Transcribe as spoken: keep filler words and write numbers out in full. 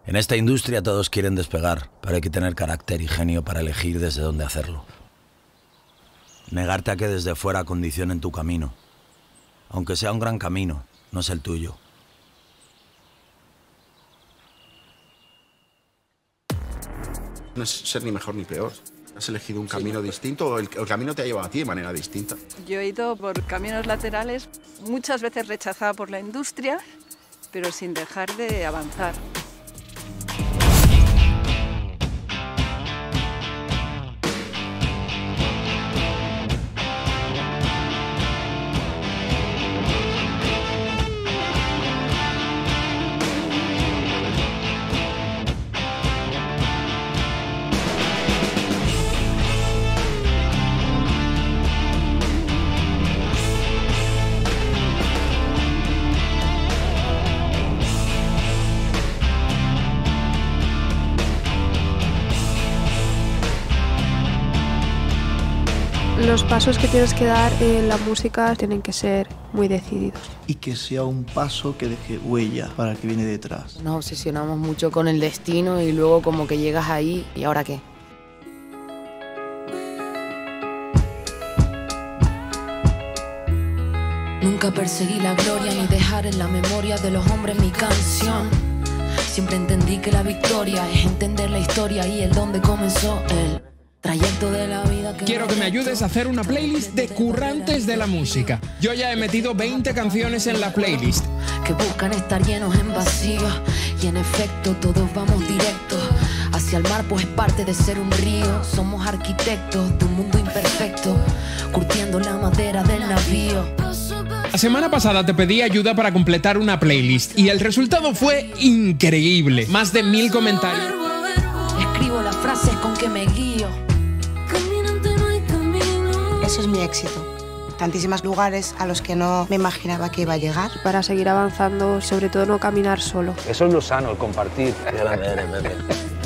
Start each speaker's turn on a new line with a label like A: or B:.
A: En esta industria todos quieren despegar, pero hay que tener carácter y genio para elegir desde dónde hacerlo. Negarte a que desde fuera condicionen tu camino. Aunque sea un gran camino, no es el tuyo.
B: No es ser ni mejor ni peor. Has elegido un camino distinto o el, el camino te ha llevado a ti de manera distinta.
C: Yo he ido por caminos laterales, muchas veces rechazada por la industria, pero sin dejar de avanzar.
D: Los pasos que tienes que dar en la música tienen que ser muy decididos.
E: Y que sea un paso que deje huella para el que viene detrás.
F: Nos obsesionamos mucho con el destino y luego como que llegas ahí, ¿y ahora qué?
G: Nunca perseguí la gloria ni dejar en la memoria de los hombres mi canción. Siempre entendí que la victoria es entender la historia y el dónde comenzó el trayecto de la vida. Que
H: Quiero que me ayudes a hacer una playlist de currantes de la música. Yo ya he metido veinte canciones en la playlist.
G: Que buscan estar llenos en vacío. Y en efecto todos vamos directos hacia el mar, pues es parte de ser un río. Somos arquitectos de un mundo imperfecto, curtiendo la madera del navío.
H: La semana pasada te pedí ayuda para completar una playlist y el resultado fue increíble. Más de mil comentarios.
G: Escribo las frases con que me guío.
I: Eso es mi éxito. Tantísimos lugares a los que no me imaginaba que iba a llegar.
D: Para seguir avanzando, sobre todo no caminar solo.
J: Eso es lo sano, el compartir.